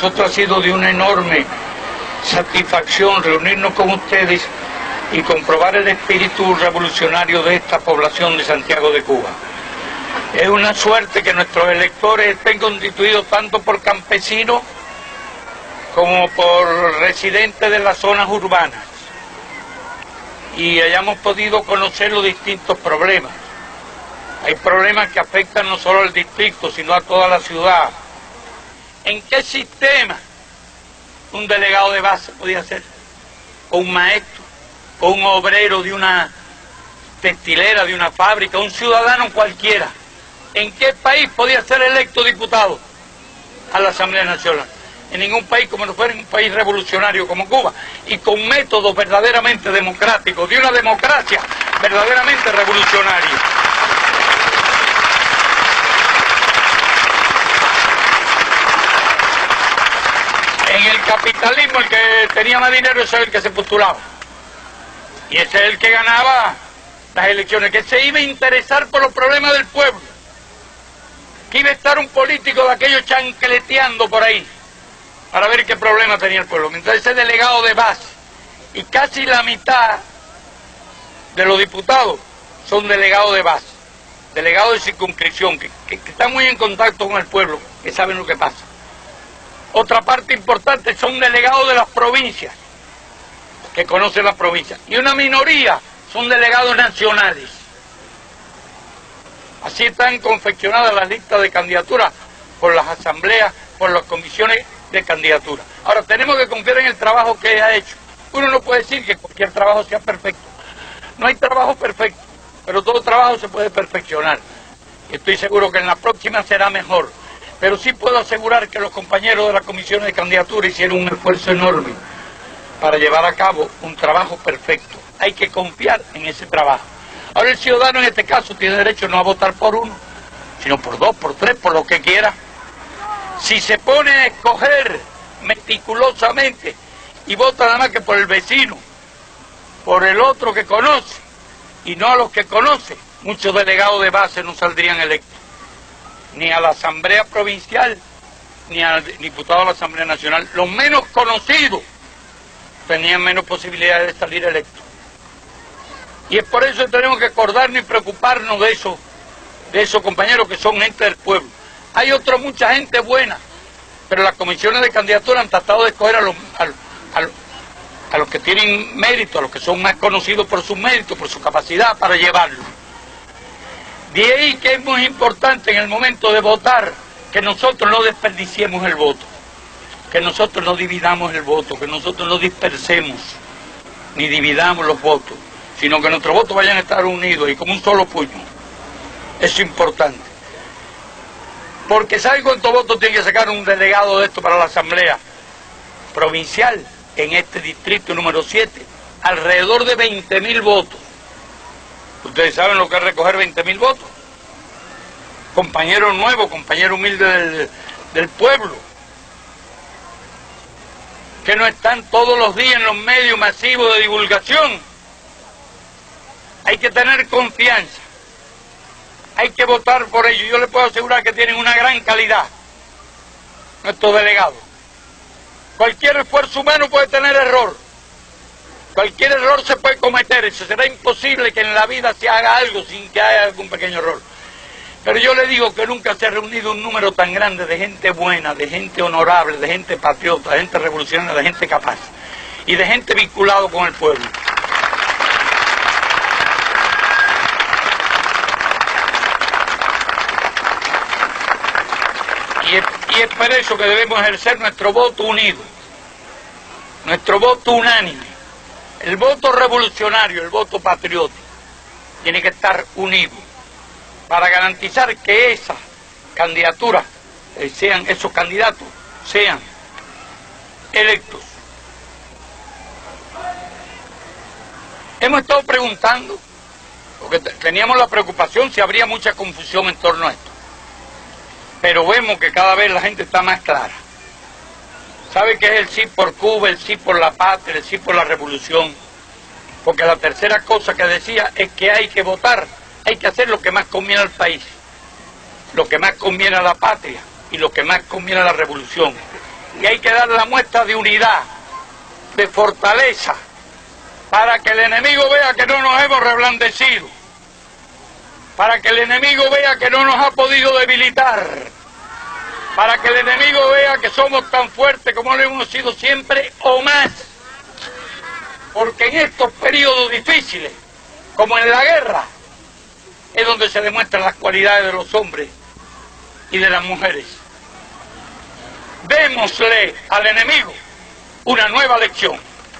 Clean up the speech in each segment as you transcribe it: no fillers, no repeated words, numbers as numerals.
nosotros ha sido de una enorme satisfacción reunirnos con ustedes y comprobar el espíritu revolucionario de esta población de Santiago de Cuba. Es una suerte que nuestros electores estén constituidos tanto por campesinos como por residentes de las zonas urbanas y hayamos podido conocer los distintos problemas. Hay problemas que afectan no solo al distrito, sino a toda la ciudad. ¿En qué sistema un delegado de base podía ser? ¿O un maestro? ¿O un obrero de una textilera, de una fábrica? ¿Un ciudadano cualquiera? ¿En qué país podía ser electo diputado a la Asamblea Nacional? En ningún país, como no fuera en un país revolucionario como Cuba, y con métodos verdaderamente democráticos, de una democracia verdaderamente revolucionaria. En el capitalismo el que tenía más dinero ese es el que se postulaba. Y ese es el que ganaba las elecciones, que se iba a interesar por los problemas del pueblo. Que iba a estar un político de aquellos chancleteando por ahí para ver qué problema tenía el pueblo. Mientras ese delegado de base y casi la mitad de los diputados son delegados de base, delegados de circunscripción, que están muy en contacto con el pueblo, que saben lo que pasa. Otra parte importante son delegados de las provincias, que conocen las provincias. Y una minoría son delegados nacionales. Así están confeccionadas las listas de candidaturas por las asambleas, por las comisiones de candidatura. Ahora, tenemos que confiar en el trabajo que ha hecho. Uno no puede decir que cualquier trabajo sea perfecto. No hay trabajo perfecto, pero todo trabajo se puede perfeccionar. Y estoy seguro que en la próxima será mejor. Pero sí puedo asegurar que los compañeros de la comisión de candidatura hicieron un esfuerzo enorme para llevar a cabo un trabajo perfecto. Hay que confiar en ese trabajo. Ahora el ciudadano en este caso tiene derecho no a votar por uno, sino por dos, por tres, por lo que quiera. Si se pone a escoger meticulosamente y vota nada más que por el vecino, por el otro que conoce, y no a los que conoce, muchos delegados de base no saldrían electos, ni a la Asamblea Provincial, ni al diputado de la Asamblea Nacional. Los menos conocidos tenían menos posibilidades de salir electos. Y es por eso que tenemos que acordarnos y preocuparnos de esos compañeros que son gente del pueblo. Hay mucha gente buena, pero las comisiones de candidatura han tratado de escoger a los que tienen mérito, a los que son más conocidos por sus méritos, por su capacidad para llevarlo. De ahí que es muy importante en el momento de votar que nosotros no desperdiciemos el voto, que nosotros no dividamos el voto, que nosotros no dispersemos ni dividamos los votos, sino que nuestros votos vayan a estar unidos y como un solo puño. Eso es importante. Porque ¿saben cuántos votos tiene que sacar un delegado de esto para la Asamblea Provincial en este distrito número 7? Alrededor de 20.000 votos. ¿Ustedes saben lo que es recoger 20.000 votos? Compañero nuevo, compañero humilde del pueblo, que no están todos los días en los medios masivos de divulgación. Hay que tener confianza. Hay que votar por ellos. Yo les puedo asegurar que tienen una gran calidad nuestros delegados. Cualquier esfuerzo humano puede tener error. Cualquier error se puede cometer. Eso será imposible que en la vida se haga algo sin que haya algún pequeño error. Pero yo le digo que nunca se ha reunido un número tan grande de gente buena, de gente honorable, de gente patriota, de gente revolucionaria, de gente capaz y de gente vinculado con el pueblo. Y es por eso que debemos ejercer nuestro voto unido, nuestro voto unánime. El voto revolucionario, el voto patriótico, tiene que estar unido para garantizar que esas candidaturas, esos candidatos, sean electos. Hemos estado preguntando, porque teníamos la preocupación si habría mucha confusión en torno a esto. Pero vemos que cada vez la gente está más clara. Sabe que es el sí por Cuba, el sí por la patria, el sí por la revolución. Porque la tercera cosa que decía es que hay que votar, hay que hacer lo que más conviene al país, lo que más conviene a la patria y lo que más conviene a la revolución. y hay que dar la muestra de unidad, de fortaleza, para que el enemigo vea que no nos hemos reblandecido, para que el enemigo vea que no nos ha podido debilitar, para que el enemigo vea que somos tan fuertes como lo hemos sido siempre o más. Porque en estos periodos difíciles, como en la guerra, es donde se demuestran las cualidades de los hombres y de las mujeres. Démosle al enemigo una nueva lección.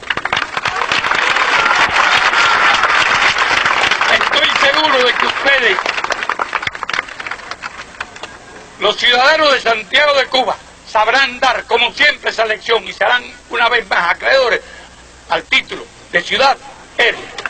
Estoy seguro de que ustedes, los ciudadanos de Santiago de Cuba, sabrán dar, como siempre, esa lección y serán una vez más acreedores al título de ciudad héroe.